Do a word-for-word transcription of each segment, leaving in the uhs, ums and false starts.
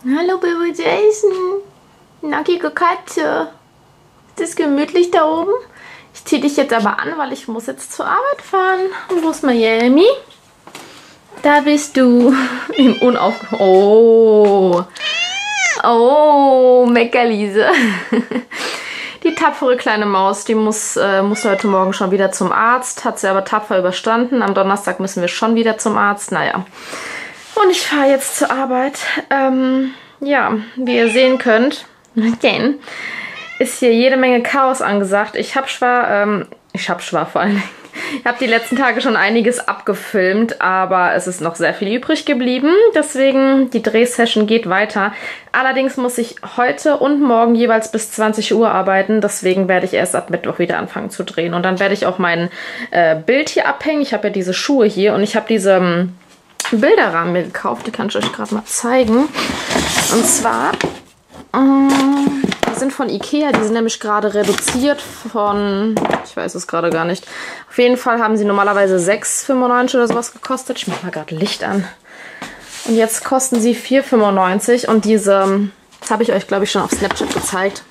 Hallo Baby Jason. Nackige Katze. Ist das gemütlich da oben? Ich ziehe dich jetzt aber an, weil ich muss jetzt zur Arbeit fahren. Und wo ist Miami? Da bist du. Im Unauf... Oh. Oh, Meckerliese. Die tapfere kleine Maus, die muss, äh, muss heute Morgen schon wieder zum Arzt. Hat sie aber tapfer überstanden. Am Donnerstag müssen wir schon wieder zum Arzt. Naja. Und ich fahre jetzt zur Arbeit. Ähm, ja, wie ihr sehen könnt, again, ist hier jede Menge Chaos angesagt. Ich habe zwar, ähm, ich habe zwar vor allen Dingen, ich habe die letzten Tage schon einiges abgefilmt, aber es ist noch sehr viel übrig geblieben. Deswegen, die Drehsession geht weiter. Allerdings muss ich heute und morgen jeweils bis zwanzig Uhr arbeiten. Deswegen werde ich erst ab Mittwoch wieder anfangen zu drehen. Und dann werde ich auch mein äh, Bild hier abhängen. Ich habe ja diese Schuhe hier und ich habe diese ähm, Bilderrahmen mir gekauft. Die kann ich euch gerade mal zeigen. Und zwar... Ähm, die sind von Ikea, die sind nämlich gerade reduziert von, ich weiß es gerade gar nicht. Auf jeden Fall haben sie normalerweise sechs fünfundneunzig oder sowas gekostet. Ich mache mal gerade Licht an. Und jetzt kosten sie vier fünfundneunzig und diese, das habe ich euch glaube ich schon auf Snapchat gezeigt.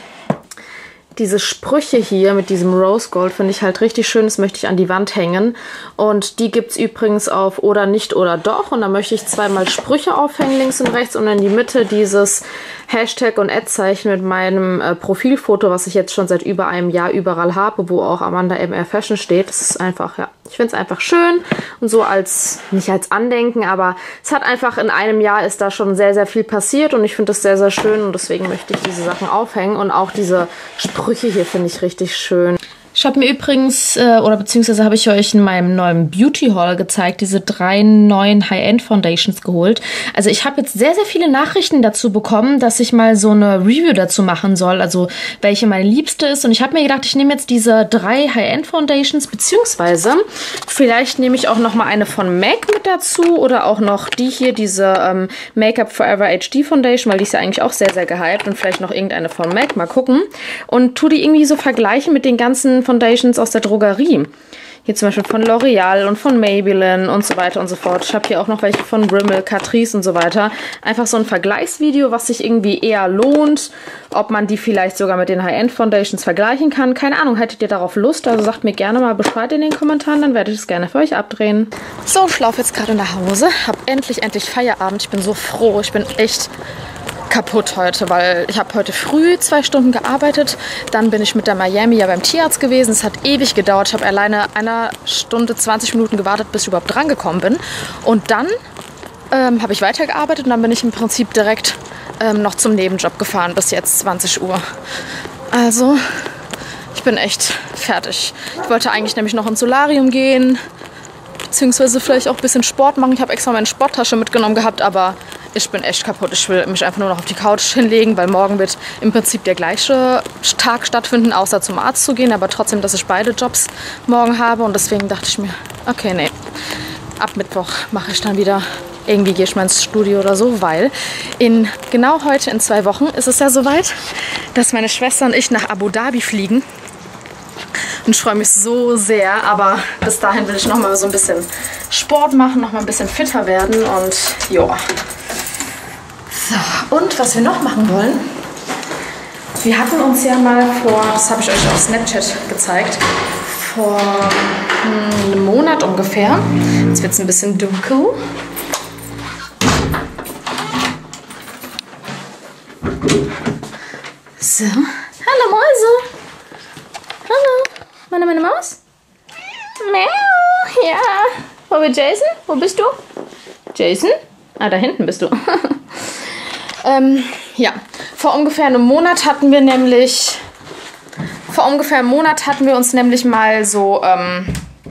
Diese Sprüche hier mit diesem Rose Gold finde ich halt richtig schön. Das möchte ich an die Wand hängen. Und die gibt es übrigens auf oder nicht oder doch. Und da möchte ich zweimal Sprüche aufhängen, links und rechts. Und in die Mitte dieses Hashtag und Ad-Zeichen mit meinem äh, Profilfoto, was ich jetzt schon seit über einem Jahr überall habe, wo auch Amanda M R Fashion steht. Das ist einfach, ja, ich finde es einfach schön. Und so als, nicht als Andenken, aber es hat einfach in einem Jahr ist da schon sehr, sehr viel passiert. Und ich finde das sehr, sehr schön. Und deswegen möchte ich diese Sachen aufhängen. Und auch diese Sprüche hier finde ich richtig schön. Ich habe mir übrigens, äh, oder beziehungsweise habe ich euch in meinem neuen Beauty Haul gezeigt, diese drei neuen High-End Foundations geholt. Also ich habe jetzt sehr, sehr viele Nachrichten dazu bekommen, dass ich mal so eine Review dazu machen soll, also welche meine liebste ist. Und ich habe mir gedacht, ich nehme jetzt diese drei High-End Foundations, beziehungsweise vielleicht nehme ich auch noch mal eine von M A C mit dazu oder auch noch die hier, diese ähm, Make-up Forever H D Foundation, weil die ist ja eigentlich auch sehr, sehr gehypt und vielleicht noch irgendeine von M A C, mal gucken. Und tu die irgendwie so vergleichen mit den ganzen Foundations aus der Drogerie. Hier zum Beispiel von L'Oreal und von Maybelline und so weiter und so fort. Ich habe hier auch noch welche von Rimmel, Catrice und so weiter. Einfach so ein Vergleichsvideo, was sich irgendwie eher lohnt, ob man die vielleicht sogar mit den High-End Foundations vergleichen kann. Keine Ahnung, hättet ihr darauf Lust? Also sagt mir gerne mal Bescheid in den Kommentaren, dann werde ich es gerne für euch abdrehen. So, ich laufe jetzt gerade nach Hause. Hab endlich, endlich Feierabend. Ich bin so froh. Ich bin echt kaputt heute, weil ich habe heute früh zwei Stunden gearbeitet, dann bin ich mit der Miami ja beim Tierarzt gewesen. Es hat ewig gedauert. Ich habe alleine eine Stunde, zwanzig Minuten gewartet, bis ich überhaupt drangekommen bin. Und dann ähm, habe ich weitergearbeitet und dann bin ich im Prinzip direkt ähm, noch zum Nebenjob gefahren, bis jetzt zwanzig Uhr. Also, ich bin echt fertig. Ich wollte eigentlich nämlich noch ins Solarium gehen, beziehungsweise vielleicht auch ein bisschen Sport machen. Ich habe extra meine Sporttasche mitgenommen gehabt, aber ich bin echt kaputt. Ich will mich einfach nur noch auf die Couch hinlegen, weil morgen wird im Prinzip der gleiche Tag stattfinden, außer zum Arzt zu gehen, aber trotzdem, dass ich beide Jobs morgen habe. Und deswegen dachte ich mir, okay, nee, ab Mittwoch mache ich dann wieder, irgendwie gehe ich mal ins Studio oder so, weil in genau heute, in zwei Wochen, ist es ja soweit, dass meine Schwester und ich nach Abu Dhabi fliegen. Und ich freue mich so sehr, aber bis dahin will ich noch mal so ein bisschen Sport machen, noch mal ein bisschen fitter werden und ja. So, und was wir noch machen wollen, wir hatten uns ja mal vor, das habe ich euch auf Snapchat gezeigt, vor einem Monat ungefähr, jetzt wird es ein bisschen dunkel. So, hallo Mäuse. Hallo, meine, meine Maus? Miau, ja. Wo ist Jason? Wo bist du? Jason? Ah, da hinten bist du. ähm, ja, vor ungefähr einem Monat hatten wir nämlich, vor ungefähr einem Monat hatten wir uns nämlich mal so ähm,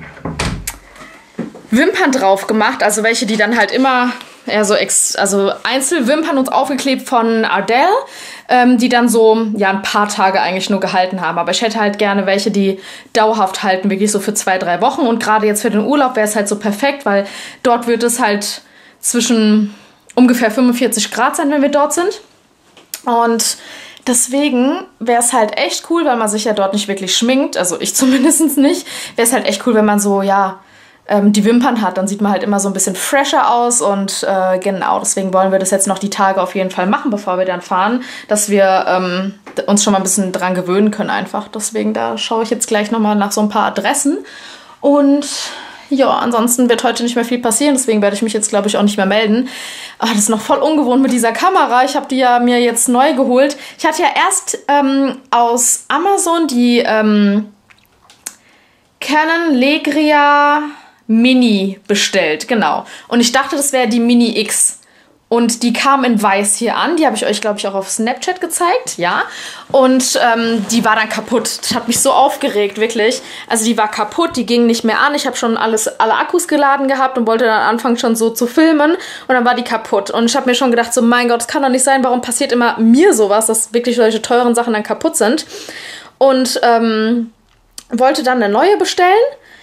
Wimpern drauf gemacht, also welche, die dann halt immer eher so ex, also Einzelwimpern uns aufgeklebt von Ardell, ähm, die dann so ja ein paar Tage eigentlich nur gehalten haben. Aber ich hätte halt gerne welche, die dauerhaft halten, wirklich so für zwei, drei Wochen. Und gerade jetzt für den Urlaub wäre es halt so perfekt, weil dort wird es halt zwischen ungefähr fünfundvierzig Grad sein, wenn wir dort sind. Und deswegen wäre es halt echt cool, weil man sich ja dort nicht wirklich schminkt, also ich zumindest nicht, wäre es halt echt cool, wenn man so, ja, ähm, die Wimpern hat, dann sieht man halt immer so ein bisschen fresher aus und äh, genau, deswegen wollen wir das jetzt noch die Tage auf jeden Fall machen, bevor wir dann fahren, dass wir ähm, uns schon mal ein bisschen dran gewöhnen können einfach. Deswegen, da schaue ich jetzt gleich nochmal nach so ein paar Adressen und ja, ansonsten wird heute nicht mehr viel passieren, deswegen werde ich mich jetzt, glaube ich, auch nicht mehr melden. Ah, das ist noch voll ungewohnt mit dieser Kamera. Ich habe die ja mir jetzt neu geholt. Ich hatte ja erst ähm, aus Amazon die ähm, Canon Legria Mini bestellt, genau. Und ich dachte, das wäre die Mini X. Und die kam in weiß hier an. Die habe ich euch, glaube ich, auch auf Snapchat gezeigt, ja. Und ähm, die war dann kaputt. Das hat mich so aufgeregt, wirklich. Also die war kaputt, die ging nicht mehr an. Ich habe schon alles, alle Akkus geladen gehabt und wollte dann anfangen schon so zu filmen. Und dann war die kaputt. Und ich habe mir schon gedacht, so mein Gott, das kann doch nicht sein. Warum passiert immer mir sowas, dass wirklich solche teuren Sachen dann kaputt sind? Und ähm, wollte dann eine neue bestellen.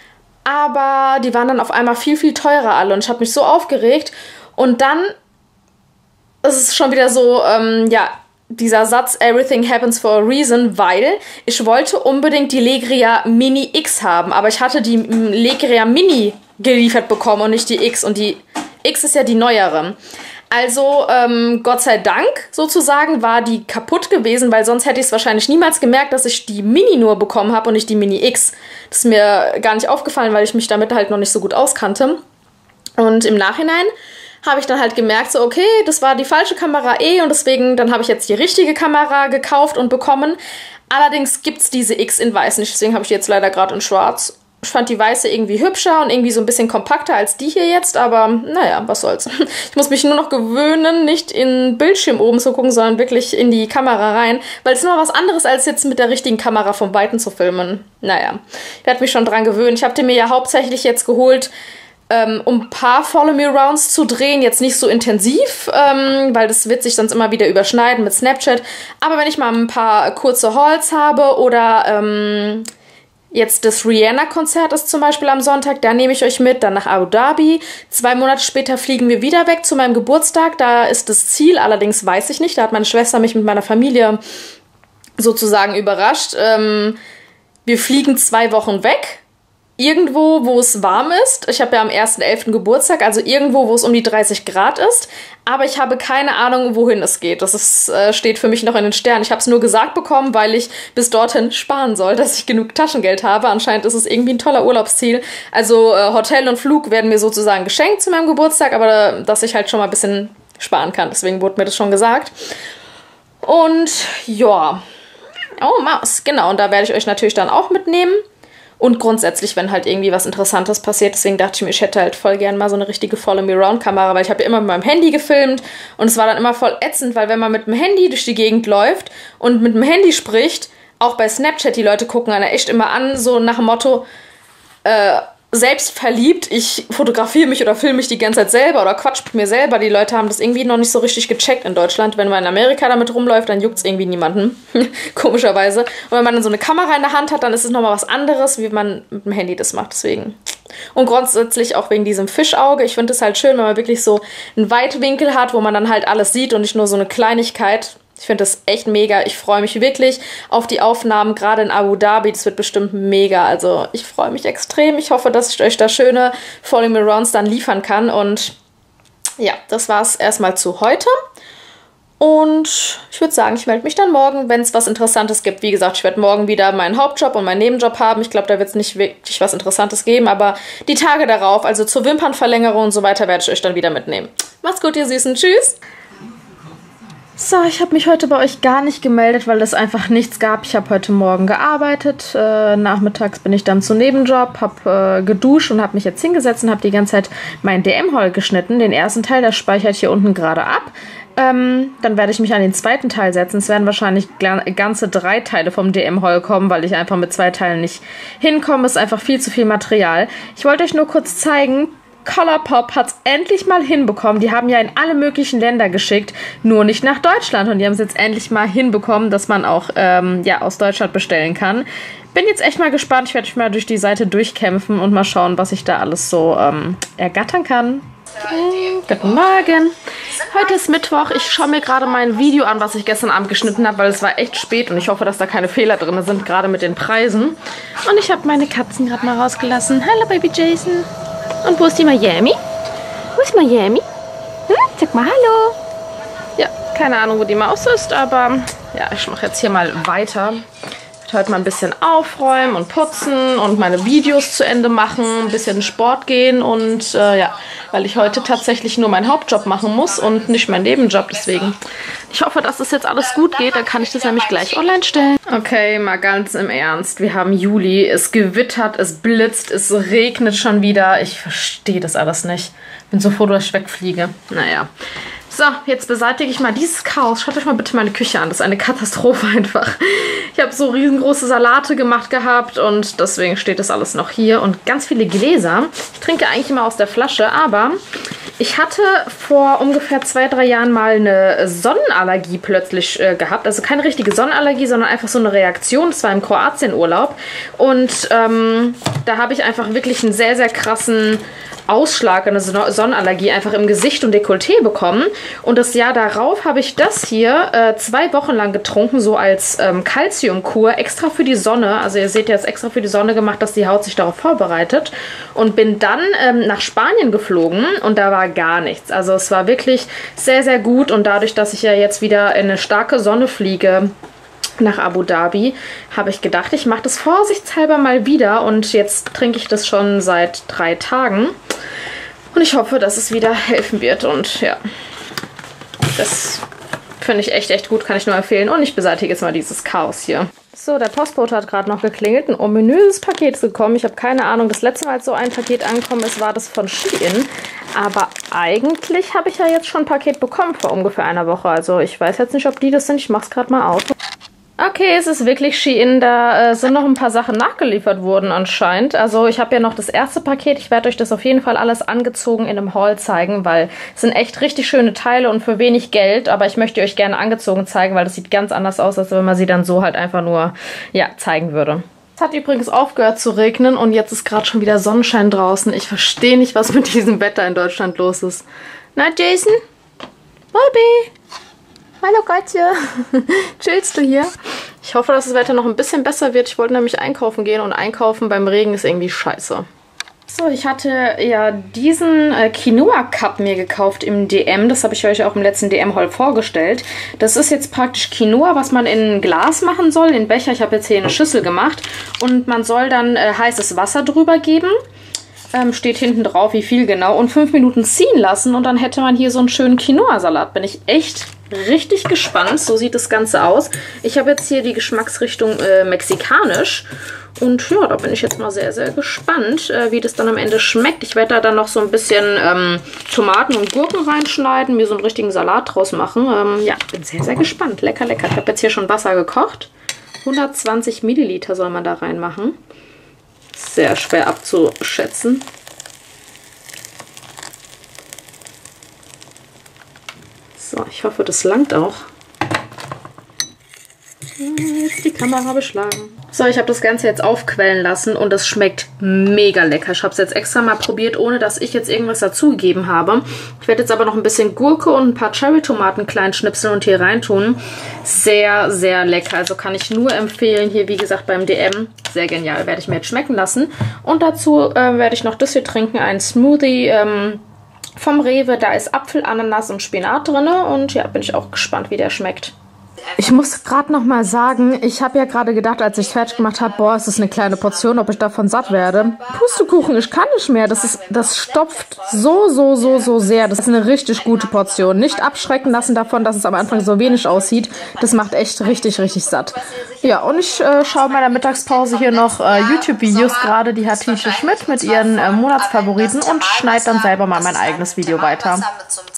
Aber die waren dann auf einmal viel, viel teurer alle. Und ich habe mich so aufgeregt. Und dann ist es schon wieder so, ähm, ja, dieser Satz, everything happens for a reason, weil ich wollte unbedingt die Legria Mini X haben. Aber ich hatte die Legria Mini geliefert bekommen und nicht die X. Und die X ist ja die neuere. Also, ähm, Gott sei Dank, sozusagen, war die kaputt gewesen, weil sonst hätte ich es wahrscheinlich niemals gemerkt, dass ich die Mini nur bekommen habe und nicht die Mini X. Das ist mir gar nicht aufgefallen, weil ich mich damit halt noch nicht so gut auskannte. Und im Nachhinein habe ich dann halt gemerkt, so okay, das war die falsche Kamera eh und deswegen, dann habe ich jetzt die richtige Kamera gekauft und bekommen. Allerdings gibt es diese X in weiß nicht, deswegen habe ich die jetzt leider gerade in schwarz. Ich fand die weiße irgendwie hübscher und irgendwie so ein bisschen kompakter als die hier jetzt, aber naja, was soll's. Ich muss mich nur noch gewöhnen, nicht in den Bildschirm oben zu gucken, sondern wirklich in die Kamera rein, weil es ist immer was anderes, als jetzt mit der richtigen Kamera vom Weiten zu filmen. Naja, ich werde mich schon dran gewöhnen. Ich habe den mir ja hauptsächlich jetzt geholt, ähm, um ein paar Follow-Me-Rounds zu drehen, jetzt nicht so intensiv, ähm, weil das wird sich sonst immer wieder überschneiden mit Snapchat, aber wenn ich mal ein paar kurze Hauls habe oder ähm, jetzt das Rihanna-Konzert ist zum Beispiel am Sonntag, da nehme ich euch mit, dann nach Abu Dhabi. Zwei Monate später fliegen wir wieder weg zu meinem Geburtstag, da ist das Ziel, allerdings weiß ich nicht, da hat meine Schwester mich mit meiner Familie sozusagen überrascht. Ähm, wir fliegen zwei Wochen weg, irgendwo, wo es warm ist. Ich habe ja am ersten elften Geburtstag, also irgendwo, wo es um die dreißig Grad ist. Aber ich habe keine Ahnung, wohin es geht. Das ist, äh, steht für mich noch in den Sternen. Ich habe es nur gesagt bekommen, weil ich bis dorthin sparen soll, dass ich genug Taschengeld habe. Anscheinend ist es irgendwie ein toller Urlaubsziel. Also äh, Hotel und Flug werden mir sozusagen geschenkt zu meinem Geburtstag, aber äh, dass ich halt schon mal ein bisschen sparen kann. Deswegen wurde mir das schon gesagt. Und ja. Oh, Maus. Genau, und da werde ich euch natürlich dann auch mitnehmen. Und grundsätzlich, wenn halt irgendwie was Interessantes passiert, deswegen dachte ich mir, ich hätte halt voll gern mal so eine richtige Follow-Me-Round-Kamera, weil ich habe ja immer mit meinem Handy gefilmt und es war dann immer voll ätzend, weil wenn man mit dem Handy durch die Gegend läuft und mit dem Handy spricht, auch bei Snapchat, die Leute gucken einen echt immer an, so nach dem Motto, äh, selbst verliebt, ich fotografiere mich oder filme mich die ganze Zeit selber oder quatsch mit mir selber. Die Leute haben das irgendwie noch nicht so richtig gecheckt in Deutschland. Wenn man in Amerika damit rumläuft, dann juckt es irgendwie niemanden. Komischerweise. Und wenn man dann so eine Kamera in der Hand hat, dann ist es nochmal was anderes, wie man mit dem Handy das macht. Deswegen. Und grundsätzlich auch wegen diesem Fischauge. Ich finde es halt schön, wenn man wirklich so einen Weitwinkel hat, wo man dann halt alles sieht und nicht nur so eine Kleinigkeit. Ich finde das echt mega. Ich freue mich wirklich auf die Aufnahmen, gerade in Abu Dhabi. Das wird bestimmt mega. Also ich freue mich extrem. Ich hoffe, dass ich euch da schöne Follow-Me-Rounds dann liefern kann. Und ja, das war es erstmal zu heute. Und ich würde sagen, ich melde mich dann morgen, wenn es was Interessantes gibt. Wie gesagt, ich werde morgen wieder meinen Hauptjob und meinen Nebenjob haben. Ich glaube, da wird es nicht wirklich was Interessantes geben. Aber die Tage darauf, also zur Wimpernverlängerung und so weiter, werde ich euch dann wieder mitnehmen. Macht's gut, ihr Süßen. Tschüss! So, ich habe mich heute bei euch gar nicht gemeldet, weil es einfach nichts gab. Ich habe heute Morgen gearbeitet. Äh, nachmittags bin ich dann zum Nebenjob, habe äh, geduscht und habe mich jetzt hingesetzt und habe die ganze Zeit mein D M-Haul geschnitten. Den ersten Teil, der speichere ich hier unten gerade ab. Ähm, dann werde ich mich an den zweiten Teil setzen. Es werden wahrscheinlich ganze drei Teile vom D M-Haul kommen, weil ich einfach mit zwei Teilen nicht hinkomme. Es ist einfach viel zu viel Material. Ich wollte euch nur kurz zeigen, Colourpop hat es endlich mal hinbekommen. Die haben ja in alle möglichen Länder geschickt, nur nicht nach Deutschland. Und die haben es jetzt endlich mal hinbekommen, dass man auch ähm, ja, aus Deutschland bestellen kann. Bin jetzt echt mal gespannt. Ich werde mich mal durch die Seite durchkämpfen und mal schauen, was ich da alles so ähm, ergattern kann. Guten Morgen. Heute ist Mittwoch. Ich schaue mir gerade mein Video an, was ich gestern Abend geschnitten habe, weil es war echt spät und ich hoffe, dass da keine Fehler drin sind, gerade mit den Preisen. Und ich habe meine Katzen gerade mal rausgelassen. Hallo Baby Jason. Und wo ist die Miami? Wo ist Miami? Hm? Sag mal hallo. Ja, keine Ahnung, wo die Maus ist, aber ja, ich mache jetzt hier mal weiter. Ich werde heute mal ein bisschen aufräumen und putzen und meine Videos zu Ende machen, ein bisschen Sport gehen und äh, ja, weil ich heute tatsächlich nur meinen Hauptjob machen muss und nicht meinen Nebenjob, deswegen. Ich hoffe, dass das jetzt alles gut geht, dann kann ich das nämlich gleich online stellen. Okay, mal ganz im Ernst, wir haben Juli, es gewittert, es blitzt, es regnet schon wieder, ich verstehe das alles nicht. Bin so froh, dass ich wegfliege. Naja. So, jetzt beseitige ich mal dieses Chaos. Schaut euch mal bitte meine Küche an. Das ist eine Katastrophe einfach. Ich habe so riesengroße Salate gemacht gehabt und deswegen steht das alles noch hier. Und ganz viele Gläser. Ich trinke eigentlich immer aus der Flasche, aber ich hatte vor ungefähr zwei, drei Jahren mal eine Sonnenallergie plötzlich äh, gehabt. Also keine richtige Sonnenallergie, sondern einfach so eine Reaktion. Das war im Kroatien-Urlaub. Und ähm, da habe ich einfach wirklich einen sehr, sehr krassen Ausschlag, eine Sonnenallergie einfach im Gesicht und Dekolleté bekommen. Und das Jahr darauf habe ich das hier äh, zwei Wochen lang getrunken, so als ähm, Calciumkur, extra für die Sonne. Also ihr seht ja, jetzt extra für die Sonne gemacht, dass die Haut sich darauf vorbereitet. Und bin dann ähm, nach Spanien geflogen und da war gar nichts. Also es war wirklich sehr, sehr gut. Und dadurch, dass ich ja jetzt wieder in eine starke Sonne fliege, nach Abu Dhabi, habe ich gedacht, ich mache das vorsichtshalber mal wieder und jetzt trinke ich das schon seit drei Tagen und ich hoffe, dass es wieder helfen wird und ja, das finde ich echt, echt gut, kann ich nur empfehlen und ich beseitige jetzt mal dieses Chaos hier. So, der Postbote hat gerade noch geklingelt, ein ominöses Paket ist gekommen, ich habe keine Ahnung, das letzte Mal, als so ein Paket angekommen ist, war das von Shein, aber eigentlich habe ich ja jetzt schon ein Paket bekommen vor ungefähr einer Woche, also ich weiß jetzt nicht, ob die das sind, ich mache es gerade mal auf. Okay, es ist wirklich Shein, da äh, sind noch ein paar Sachen nachgeliefert worden anscheinend. Also ich habe ja noch das erste Paket, ich werde euch das auf jeden Fall alles angezogen in einem Haul zeigen, weil es sind echt richtig schöne Teile und für wenig Geld, aber ich möchte euch gerne angezogen zeigen, weil das sieht ganz anders aus, als wenn man sie dann so halt einfach nur, ja, zeigen würde. Es hat übrigens aufgehört zu regnen und jetzt ist gerade schon wieder Sonnenschein draußen. Ich verstehe nicht, was mit diesem Wetter in Deutschland los ist. Na, Jason? Bobby? Hallo Gottje, chillst du hier? Ich hoffe, dass das Wetter noch ein bisschen besser wird. Ich wollte nämlich einkaufen gehen und einkaufen beim Regen ist irgendwie scheiße. So, ich hatte ja diesen äh, Quinoa-Cup mir gekauft im D M. Das habe ich euch auch im letzten D M-Haul vorgestellt. Das ist jetzt praktisch Quinoa, was man in ein Glas machen soll, in Becher. Ich habe jetzt hier eine Schüssel gemacht. Und man soll dann äh, heißes Wasser drüber geben. Ähm, steht hinten drauf, wie viel genau. Und fünf Minuten ziehen lassen und dann hätte man hier so einen schönen Quinoa-Salat. Bin ich echt richtig gespannt. So sieht das Ganze aus. Ich habe jetzt hier die Geschmacksrichtung äh, mexikanisch. Und ja, da bin ich jetzt mal sehr, sehr gespannt, äh, wie das dann am Ende schmeckt. Ich werde da dann noch so ein bisschen ähm, Tomaten und Gurken reinschneiden, mir so einen richtigen Salat draus machen. Ähm, ja, bin sehr, sehr gespannt. Lecker, lecker. Ich habe jetzt hier schon Wasser gekocht. hundertzwanzig Milliliter soll man da reinmachen. Sehr schwer abzuschätzen. So, ich hoffe, das langt auch. Jetzt die Kamera beschlagen. So, ich habe das Ganze jetzt aufquellen lassen und es schmeckt mega lecker. Ich habe es jetzt extra mal probiert, ohne dass ich jetzt irgendwas dazugegeben habe. Ich werde jetzt aber noch ein bisschen Gurke und ein paar Cherry-Tomaten klein schnipseln und hier reintun. Sehr, sehr lecker. Also kann ich nur empfehlen. Hier, wie gesagt, beim D M. Sehr genial. Werde ich mir jetzt schmecken lassen. Und dazu äh, werde ich noch das hier trinken. Ein Smoothie ähm, vom Rewe. Da ist Apfel, Ananas und Spinat drin. Und ja, bin ich auch gespannt, wie der schmeckt. Ich muss gerade noch mal sagen, ich habe ja gerade gedacht, als ich fertig gemacht habe, boah, es ist eine kleine Portion, ob ich davon satt werde. Pustekuchen, ich kann nicht mehr. Das ist, das stopft so, so, so, so sehr. Das ist eine richtig gute Portion. Nicht abschrecken lassen davon, dass es am Anfang so wenig aussieht. Das macht echt richtig, richtig satt. Ja, und ich äh, schaue in meiner Mittagspause hier noch äh, YouTube-Videos gerade. Die hat Tietje Schmidt mit ihren äh, Monatsfavoriten und schneide dann selber mal mein eigenes Video weiter.